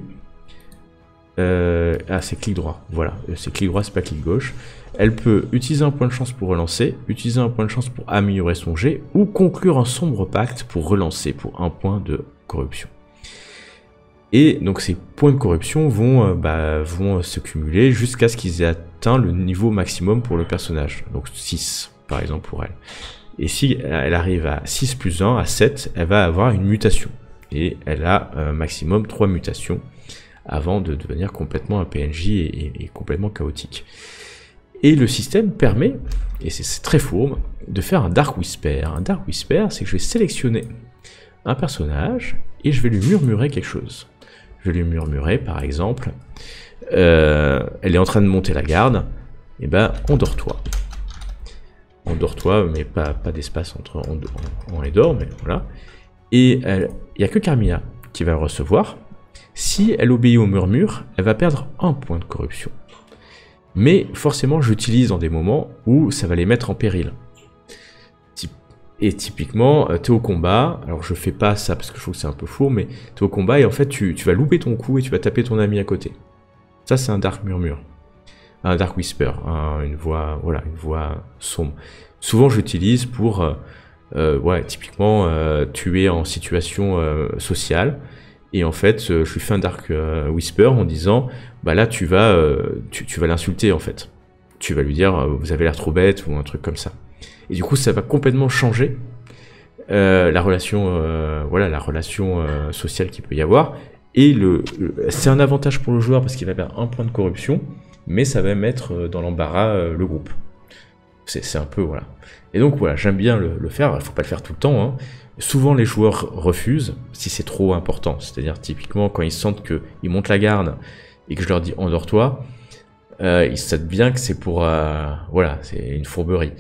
c'est clic droit. Voilà, c'est clic droit, c'est pas clic gauche. Elle peut utiliser un point de chance pour relancer, utiliser un point de chance pour améliorer son jet, ou conclure un sombre pacte pour relancer pour un point de corruption. Et donc ces points de corruption vont se cumuler jusqu'à ce qu'ils aient atteint le niveau maximum pour le personnage. Donc 6 par exemple pour elle. Et si elle arrive à 6 plus 1, à 7, elle va avoir une mutation. Et elle a maximum 3 mutations avant de devenir complètement un PNJ et complètement chaotique. Et le système permet, et c'est très fourbe, de faire un Dark Whisper. Un Dark Whisper, c'est que je vais sélectionner un personnage et je vais lui murmurer quelque chose. Je vais lui murmurer, par exemple, elle est en train de monter la garde, et ben, endors-toi. Endors-toi, mais pas d'espace entre on et dort, mais voilà. Et il n'y a que Carmilla qui va le recevoir. Si elle obéit au murmure, elle va perdre un point de corruption. Mais forcément, j'utilise dans des moments où ça va les mettre en péril. Et typiquement, tu es au combat, alors je fais pas ça parce que je trouve que c'est un peu faux, mais tu es au combat et en fait tu vas louper ton coup et tu vas taper ton ami à côté. Ça c'est un Dark Murmure. Un Dark Whisper, une voix sombre. Souvent j'utilise pour, typiquement, tu es en situation sociale, et en fait je lui fais un Dark Whisper en disant, bah là tu vas l'insulter en fait. Tu vas lui dire, vous avez l'air trop bête, ou un truc comme ça. Et du coup, ça va complètement changer la relation sociale qu'il peut y avoir. Et c'est un avantage pour le joueur parce qu'il va perdre un point de corruption, mais ça va mettre dans l'embarras le groupe. C'est un peu, voilà. Et donc, voilà, j'aime bien le faire. Il ne faut pas le faire tout le temps, hein. Souvent, les joueurs refusent si c'est trop important. C'est-à-dire, typiquement, quand ils sentent qu'ils montent la garde et que je leur dis « endors-toi », ils savent bien que c'est pour... c'est une fourberie.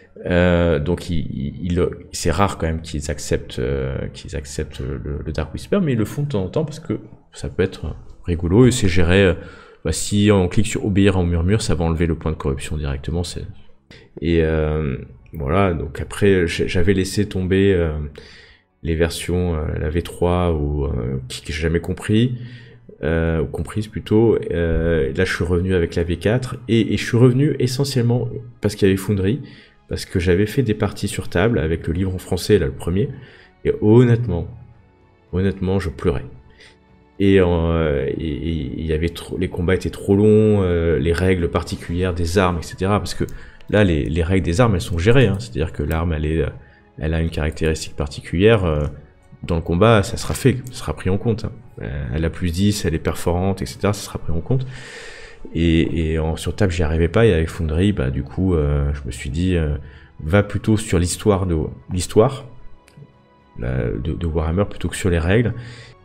Donc c'est rare quand même qu'ils acceptent le Dark Whisper, mais ils le font de temps en temps parce que ça peut être rigolo et c'est géré. Si on clique sur obéir en murmure, ça va enlever le point de corruption directement. Et voilà, donc après j'avais laissé tomber les versions la V3 ou que j'ai jamais compris. Ou comprise plutôt. Là, je suis revenu avec la V4 et je suis revenu essentiellement parce qu'il y avait Foundry, parce que j'avais fait des parties sur table avec le livre en français, là, le premier, et honnêtement, je pleurais. Et il y avait les combats étaient trop longs, les règles particulières des armes, etc. Parce que là, les règles des armes, elles sont gérées, hein. C'est-à-dire que l'arme, elle a une caractéristique particulière. Dans le combat, ça sera fait, ça sera pris en compte. Hein. Elle a plus 10, elle est perforante, etc. Ça sera pris en compte. Et sur table, j'y arrivais pas. Et avec Foundry, du coup, je me suis dit, va plutôt sur l'histoire de Warhammer plutôt que sur les règles.